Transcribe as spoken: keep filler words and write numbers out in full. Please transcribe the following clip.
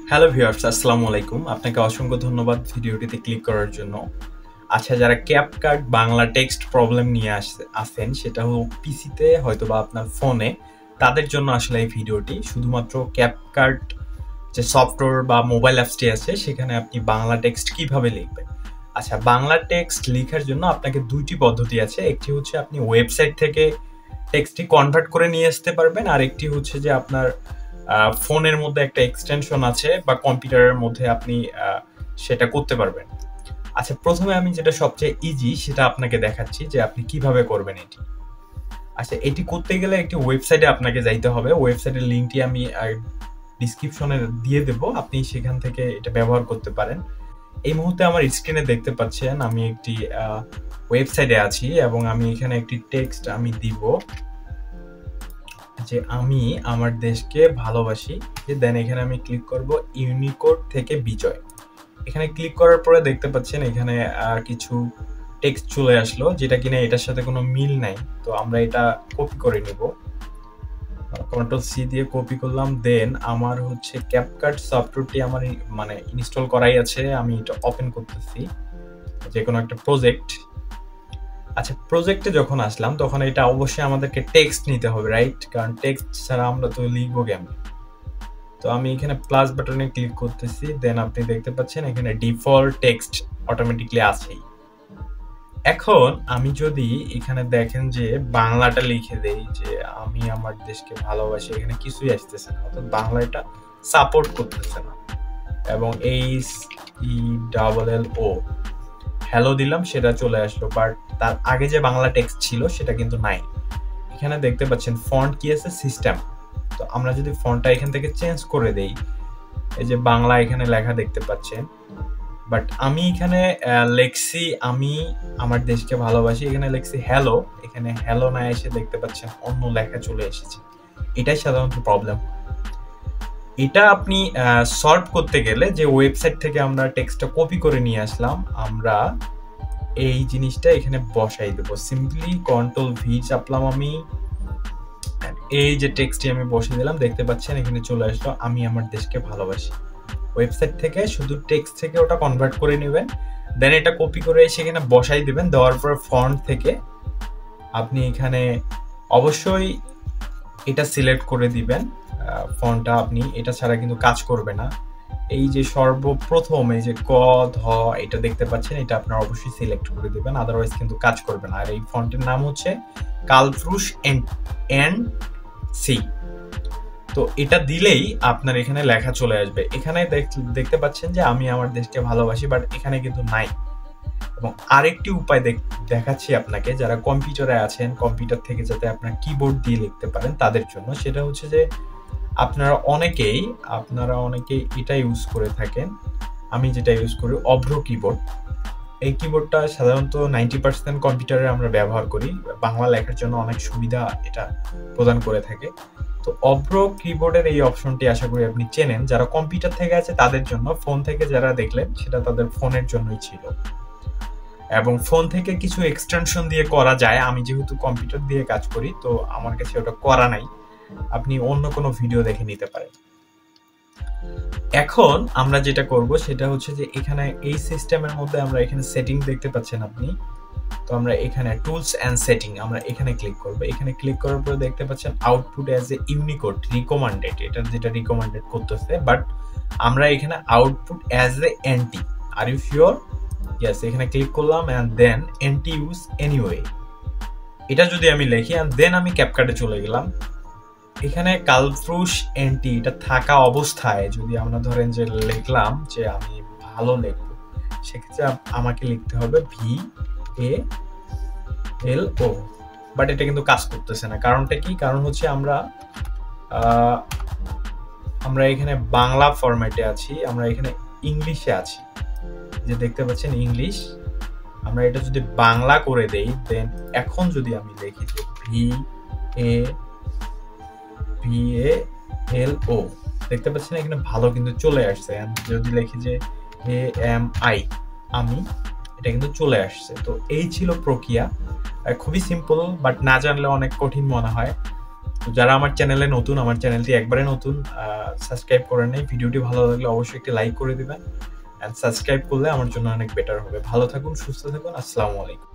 Hello viewers, আসসালামু আলাইকুম। আপনাকে অসংখ্য ধন্যবাদ ভিডিওটিতে ক্লিক করার জন্য। আচ্ছা, যারা ক্যাপকাট বাংলা টেক্সট প্রবলেম নিয়ে আসছে আসেন সেটা হলো পিসিতে হয়তো বা আপনার ফোনে, তাদের জন্য আসলে এই ভিডিওটি। শুধুমাত্র ক্যাপকাট যে সফটওয়্যার বা মোবাইল অ্যাপসটি আছে সেখানে আপনি বাংলা টেক্সট কিভাবে লিখবেন। আচ্ছা, বাংলা টেক্সট লেখার জন্য আপনাকে দুইটি পদ্ধতি আছে। একটি হচ্ছে আপনি ওয়েবসাইট থেকে টেক্সটটি কনভার্ট করে নিয়ে আসতে পারবেন, আর একটি হচ্ছে যে আপনার ফোনের মধ্যে একটা এক্সটেনশন আছে বা কম্পিউটারের মধ্যে আপনি সেটা করতে পারবেন। আচ্ছা, প্রথমে আমি যেটা সবচেয়ে ইজি সেটা আপনাকে দেখাচ্ছি যে আপনি কিভাবে করবেন এটি। আচ্ছা, এটি করতে গেলে একটি ওয়েবসাইটে আপনাকে যাইতে হবে। ওয়েবসাইটের লিঙ্কটি আমি ডিসক্রিপশনে দিয়ে দেব, আপনি সেখান থেকে এটা ব্যবহার করতে পারেন। এই মুহূর্তে আমার স্ক্রিনে দেখতে পাচ্ছেন আমি একটি ওয়েবসাইটে আছি এবং আমি এখানে একটি টেক্সট আমি দিব যে আমি আমার দেশকে ভালোবাসি। দেন এখানে আমি ক্লিক করব ইউনিকোড থেকে বিজয়। এখানে ক্লিক করার পরে দেখতে পাচ্ছেন এখানে কিছু টেক্সট চলে আসলো, যেটা কিনা এটার সাথে কোনো মিল নাই। তো আমরা এটা কপি করে নিব, কন্ট্রোল সি দিয়ে কপি করলাম। দেন আমার হচ্ছে ক্যাপকাট সফটওয়্যারটি আমার মানে ইনস্টল করাই আছে, আমি এটা ওপেন করতেছি যে কোনো একটা প্রজেক্ট। আচ্ছা, প্রজেক্টে যখন আসলাম তখন এটা অবশ্যই আমাদেরকে টেক্সট নিতে হবে, রাইট? কারণ টেক্সট ছাড়া আমরা তো লিখবো কেমন। তো আমি এখানে প্লাস বাটনে ক্লিক করতেছি। দেন আপনি দেখতে পাচ্ছেন এখানে ডিফল্ট টেক্সট অটোমেটিকলি আছেই। এখন আমি যদি এখানে দেখেন যে বাংলাটা লিখে দেই যে আমি আমার দেশকে ভালোবাসি, এখানে কিছুই আসতেছে না, অর্থাৎ বাংলাটা সাপোর্ট করতেছে না। এবং H E double L O hello দিলাম, সেটা চলে আসলো, বাট তার আগে যে বাংলা টেক্সট ছিল সেটা কিন্তু নাই। এখানে দেখতে পাচ্ছেন ফন্ট কি আছে, সিস্টেম। তো আমরা যদি ফন্টটা এখান থেকে চেঞ্জ করে দেই, এই যে বাংলা এখানে লেখা দেখতে পাচ্ছেন, বাট আমি এখানে লেখছি আমি আমার দেশকে ভালোবাসি, এখানে লেখছি হ্যালো, এখানে হ্যালো না এসে দেখতে পাচ্ছেন অন্য লেখা চলে এসেছে। এটাই সাধারণত প্রবলেম। এটা আপনি সলভ করতে গেলে যে ওয়েবসাইট থেকে আমরা টেক্সটটা কপি করে নিয়ে আসলাম, আমরা এই জিনিসটা এখানে বসাই দেবো। সিম্পলি কন্ট্রোল ভি চাপলাম আমি, এই যে টেক্সটটি আমি বসিয়ে দিলাম, দেখতে পাচ্ছেন এখানে চলে আসলো আমি আমার দেশকে ভালোবাসি। ওয়েবসাইট থেকে শুধু টেক্সট থেকে ওটা কনভার্ট করে নেবেন, দেন এটা কপি করে সেখানে বসাই দিবেন। দেওয়ার পর ফন্ট থেকে আপনি এখানে অবশ্যই এটা সিলেক্ট করে দিবেন ফন্টটা, আপনি এটা ছাড়া কিন্তু কাজ করবে না। এই যে সর্বপ্রথম এই যে ক ধ এটা দেখতে পাচ্ছেন, এটা আপনার অবশ্যই সিলেক্ট করে দিবেন, আদারওয়াইজ কিন্তু কাজ করবে না। আর এই ফন্টের নাম হচ্ছে কালফ্রুশ এন্ড সি। তো এটা দিলেই আপনার এখানে লেখা চলে আসবে। এখানে দেখতে পাচ্ছেন যে আমি আমার দেশকে ভালোবাসি, বাট এখানে কিন্তু নাই। এবং আরেকটি উপায় দেখাচ্ছি আপনাকে, যারা কম্পিউটারে আছেন, কম্পিউটার থেকে যাতে আপনার কিবোর্ড দিয়ে লিখতে পারেন তাদের জন্য। সেটা হচ্ছে যে আপনারা অনেকেই আপনারা অনেকেই এটা ইউজ করে থাকেন, আমি যেটা ইউজ করি অভ্র কিবোর্ড। এই কিবোর্ডটা সাধারণত নাইনটি পার্সেন্ট কম্পিউটারে আমরা ব্যবহার করি, বাংলা লেখার জন্য অনেক সুবিধা এটা প্রদান করে থাকে। তো অভ্র কিবোর্ডের এই অপশনটি আশা করি আপনি চেনেন। যারা কম্পিউটার থেকে আছে তাদের জন্য, ফোন থেকে যারা দেখলেন সেটা তাদের ফোনের জন্যই ছিল। এবং ফোন থেকে কিছু এক্সটেনশন দিয়ে করা যায়, আমি যেহেতু কম্পিউটার দিয়ে কাজ করি তো আমার কাছে ওটা করা নাই, আপনি অন্য কোনো ভিডিও দেখে নিতে পারেন। এখন আমরা যেটা করব সেটা হচ্ছে যে এখানে এই সিস্টেমের মধ্যে আমরা এখানে সেটিং দেখতে পাচ্ছেন আপনি। তো আমরা এখানে টুলস এন্ড সেটিং আমরা এখানে ক্লিক করব। এখানে ক্লিক করার পরে দেখতে পাচ্ছেন output as a Unicode recommended, এটা যেটা রিকমেন্ডেড করতেছে, বাট আমরা এখানে output as a ANSI. Are you sure? Yes, এখানে ক্লিক করলাম and then ANSI use anyway এটা যদি আমি লিখি এন্ড দেন আমি ক্যাপকাটে চলে গেলাম। এখানে কালফ্রুশ এনটি এটা থাকা অবস্থায় যদি আমরা ধরেন যে লিখলাম যে আমি ভালো লিখবো, সেক্ষেত্রে আমাকে লিখতে হবে V A L O, but এটা কিন্তু কাজ করতেছে না। কারণটা কি? কারণ হচ্ছে আমরা আমরা এখানে বাংলা ফরম্যাটে আছি, আমরা এখানে ইংলিশে আছি, যে দেখতে পাচ্ছেন ইংলিশ। আমরা এটা যদি বাংলা করে দেই, দেন এখন যদি আমি লিখি যে ভি এ ভি এ এল ও, দেখতে পাচ্ছেন এখানে ভালো কিন্তু চলে আসছে। যদি লিখি যে এ এম আই আমি, এটা কিন্তু চলে আসছে। তো এই ছিল প্রক্রিয়া, খুবই সিম্পল, বাট না জানলে অনেক কঠিন মনে হয়। তো যারা আমার চ্যানেলে নতুন, আমার চ্যানেলটি একবারে নতুন, সাবস্ক্রাইব করে নেই। ভিডিওটি ভালো লাগলে অবশ্যই একটি লাইক করে দিবেন, অ্যান্ড সাবস্ক্রাইব করলে আমার জন্য অনেক বেটার হবে। ভালো থাকুন, সুস্থ থাকুন। আসসালামু আলাইকুম।